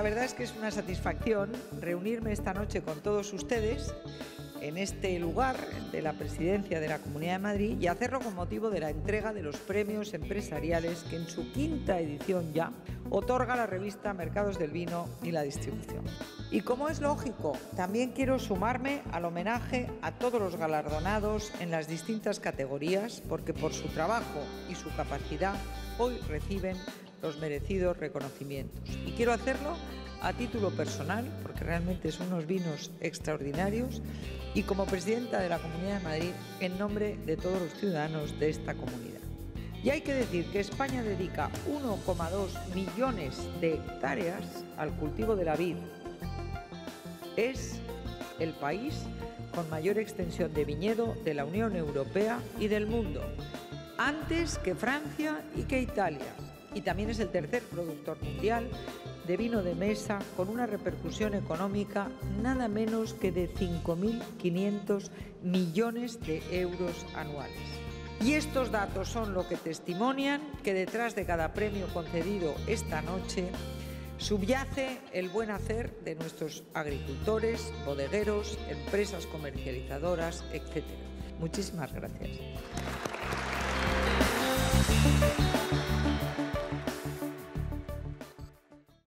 verdad es que es una satisfacción reunirme esta noche con todos ustedes en este lugar de la Presidencia de la Comunidad de Madrid y hacerlo con motivo de la entrega de los premios empresariales que en su quinta edición ya otorga la revista Mercados del Vino y la Distribución. Y como es lógico, también quiero sumarme al homenaje a todos los galardonados en las distintas categorías, porque por su trabajo y su capacidad hoy reciben los merecidos reconocimientos. Y quiero hacerlo a título personal, porque realmente son unos vinos extraordinarios, y como presidenta de la Comunidad de Madrid, en nombre de todos los ciudadanos de esta comunidad. Y hay que decir que España dedica 1,2 millones de hectáreas al cultivo de la vid. Es el país con mayor extensión de viñedo de la Unión Europea y del mundo, antes que Francia y que Italia. Y también es el tercer productor mundial de vino de mesa, con una repercusión económica nada menos que de 5.500 millones de euros anuales. Y estos datos son lo que testimonian que detrás de cada premio concedido esta noche subyace el buen hacer de nuestros agricultores, bodegueros, empresas comercializadoras, etc. Muchísimas gracias.